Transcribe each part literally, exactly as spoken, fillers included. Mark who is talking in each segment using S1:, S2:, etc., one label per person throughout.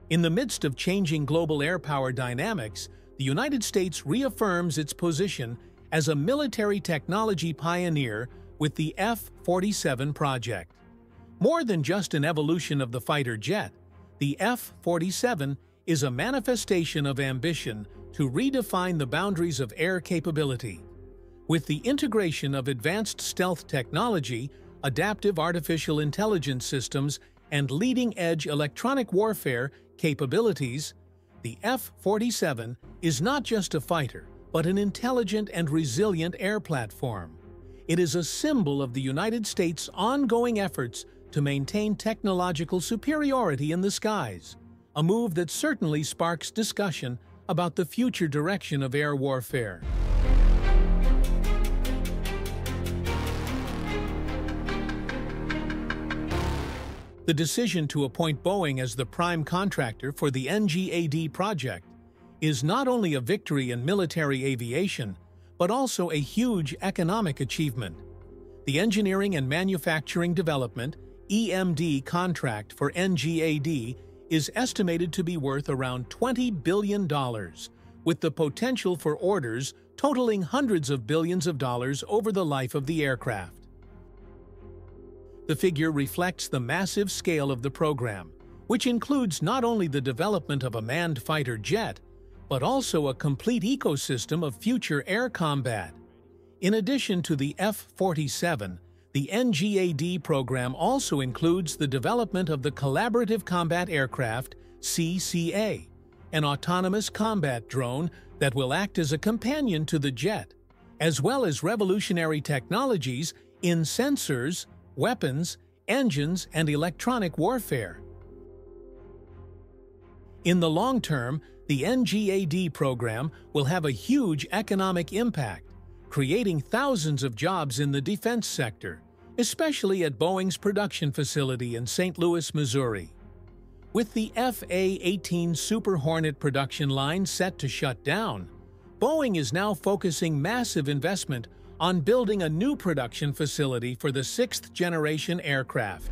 S1: In the midst of changing global air power dynamics, the United States reaffirms its position as a military technology pioneer with the F forty-seven project. More than just an evolution of the fighter jet, the F forty-seven is a manifestation of ambition to redefine the boundaries of air capability. With the integration of advanced stealth technology, adaptive artificial intelligence systems, and leading-edge electronic warfare capabilities, the F forty-seven is not just a fighter, but an intelligent and resilient air platform. It is a symbol of the United States' ongoing efforts to maintain technological superiority in the skies, a move that certainly sparks discussion about the future direction of air warfare. The decision to appoint Boeing as the prime contractor for the N G A D project is not only a victory in military aviation, but also a huge economic achievement. The Engineering and Manufacturing Development (E M D) contract for N G A D is estimated to be worth around twenty billion dollars, with the potential for orders totaling hundreds of billions of dollars over the life of the aircraft. The figure reflects the massive scale of the program, which includes not only the development of a manned fighter jet, but also a complete ecosystem of future air combat. In addition to the F forty-seven, the N G A D program also includes the development of the Collaborative Combat Aircraft (C C A), an autonomous combat drone that will act as a companion to the jet, as well as revolutionary technologies in sensors, weapons, engines, and electronic warfare. In the long term, the N G A D program will have a huge economic impact, creating thousands of jobs in the defense sector, especially at Boeing's production facility in Saint Louis, Missouri. With the F A eighteen Super Hornet production line set to shut down, Boeing is now focusing massive investment on building a new production facility for the sixth-generation aircraft.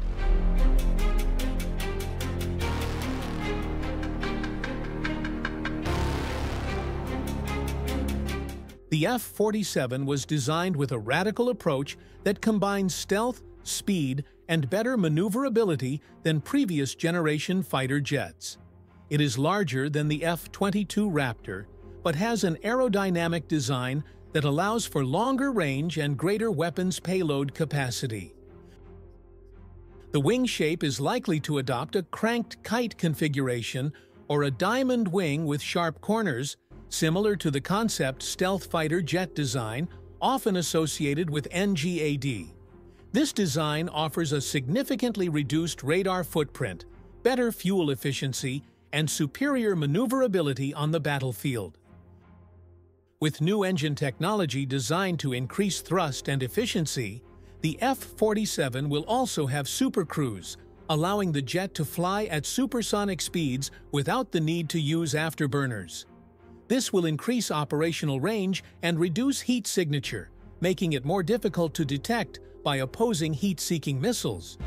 S1: The F forty-seven was designed with a radical approach that combines stealth, speed, and better maneuverability than previous generation fighter jets. It is larger than the F twenty-two Raptor, but has an aerodynamic design that allows for longer range and greater weapons payload capacity. The wing shape is likely to adopt a cranked kite configuration or a diamond wing with sharp corners, similar to the concept stealth fighter jet design often associated with N G A D. This design offers a significantly reduced radar footprint, better fuel efficiency, and superior maneuverability on the battlefield. With new engine technology designed to increase thrust and efficiency, the F forty-seven will also have supercruise, allowing the jet to fly at supersonic speeds without the need to use afterburners. This will increase operational range and reduce heat signature, making it more difficult to detect by opposing heat-seeking missiles.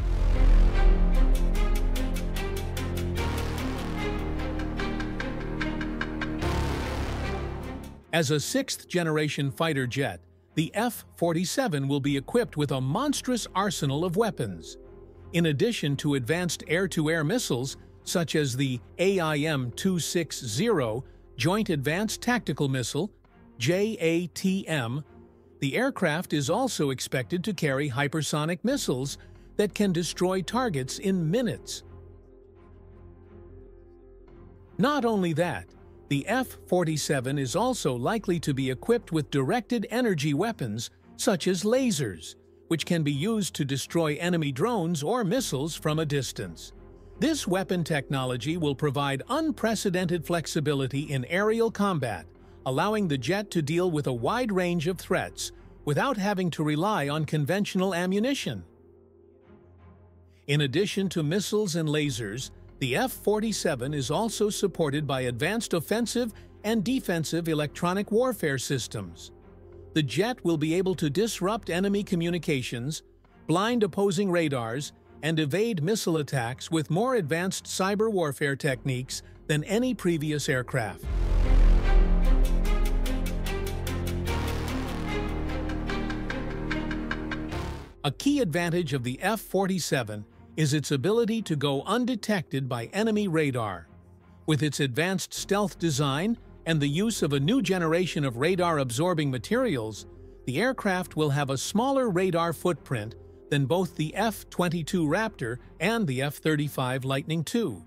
S1: As a sixth-generation fighter jet, the F forty-seven will be equipped with a monstrous arsenal of weapons. In addition to advanced air-to-air missiles, such as the A I M two sixty Joint Advanced Tactical Missile, J A T M, the aircraft is also expected to carry hypersonic missiles that can destroy targets in minutes. Not only that, the F forty-seven is also likely to be equipped with directed energy weapons such as lasers, which can be used to destroy enemy drones or missiles from a distance. This weapon technology will provide unprecedented flexibility in aerial combat, allowing the jet to deal with a wide range of threats without having to rely on conventional ammunition. In addition to missiles and lasers, the F forty-seven is also supported by advanced offensive and defensive electronic warfare systems. The jet will be able to disrupt enemy communications, blind opposing radars, and evade missile attacks with more advanced cyber warfare techniques than any previous aircraft. A key advantage of the F forty-seven is its ability to go undetected by enemy radar. With its advanced stealth design and the use of a new generation of radar-absorbing materials, the aircraft will have a smaller radar footprint than both the F twenty-two Raptor and the F thirty-five Lightning two.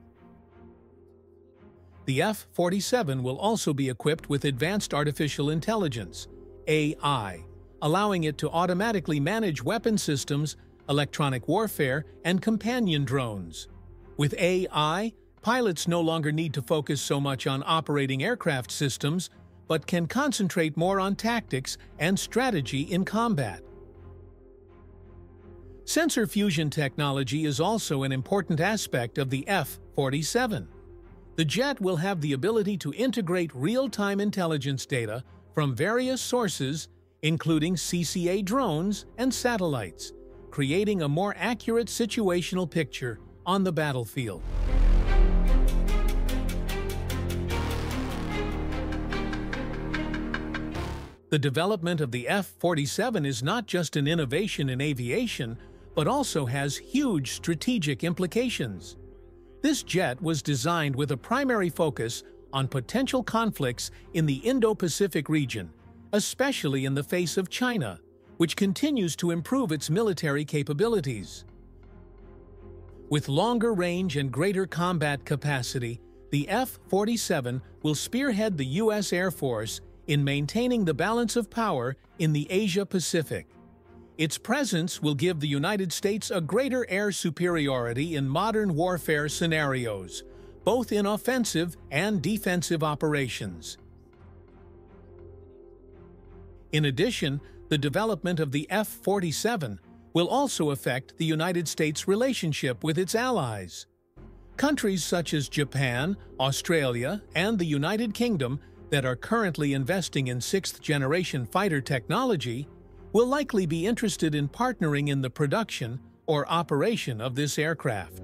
S1: The F forty-seven will also be equipped with advanced artificial intelligence, A I, allowing it to automatically manage weapon systems, electronic warfare, and companion drones. With A I, pilots no longer need to focus so much on operating aircraft systems, but can concentrate more on tactics and strategy in combat. Sensor fusion technology is also an important aspect of the F forty-seven. The jet will have the ability to integrate real-time intelligence data from various sources, including C C A drones and satellites, creating a more accurate situational picture on the battlefield. The development of the F forty-seven is not just an innovation in aviation, but also has huge strategic implications. This jet was designed with a primary focus on potential conflicts in the Indo-Pacific region, especially in the face of China, which continues to improve its military capabilities. With longer range and greater combat capacity, the F forty-seven will spearhead the U S Air Force in maintaining the balance of power in the Asia-Pacific. Its presence will give the United States a greater air superiority in modern warfare scenarios, both in offensive and defensive operations. In addition, the development of the F forty-seven will also affect the United States' relationship with its allies. Countries such as Japan, Australia, and the United Kingdom that are currently investing in sixth-generation fighter technology will likely be interested in partnering in the production or operation of this aircraft.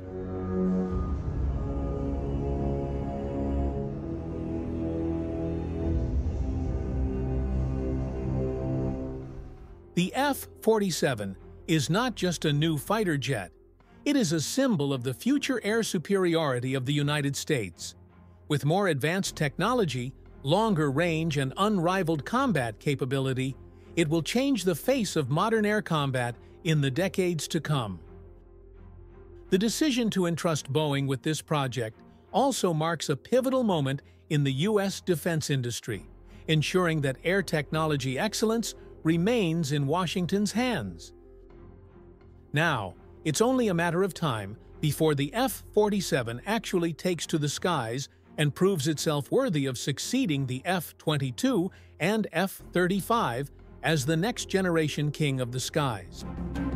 S1: The F forty-seven is not just a new fighter jet, it is a symbol of the future air superiority of the United States. With more advanced technology, longer range, and unrivaled combat capability, it will change the face of modern air combat in the decades to come. The decision to entrust Boeing with this project also marks a pivotal moment in the U S defense industry, ensuring that air technology excellence remains in Washington's hands. Now, it's only a matter of time before the F forty-seven actually takes to the skies and proves itself worthy of succeeding the F twenty-two and F thirty-five as the next-generation king of the skies.